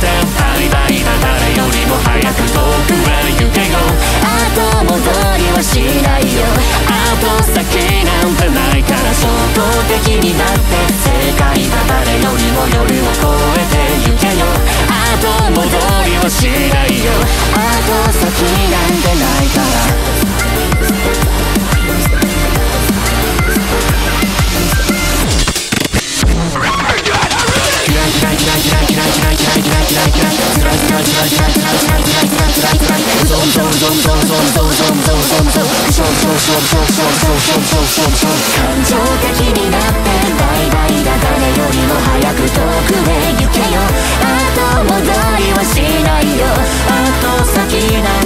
ってバイバイだ誰よりも早く遠くへ行けよ後戻りはしないよ後先なんてないから衝動的になって世界が誰よりも夜を越えて行けよ後戻りはしないよ後先なんてないから感情的になってバイバイだ誰よりも早く遠くへ行けよ後戻りはしないよ後先なん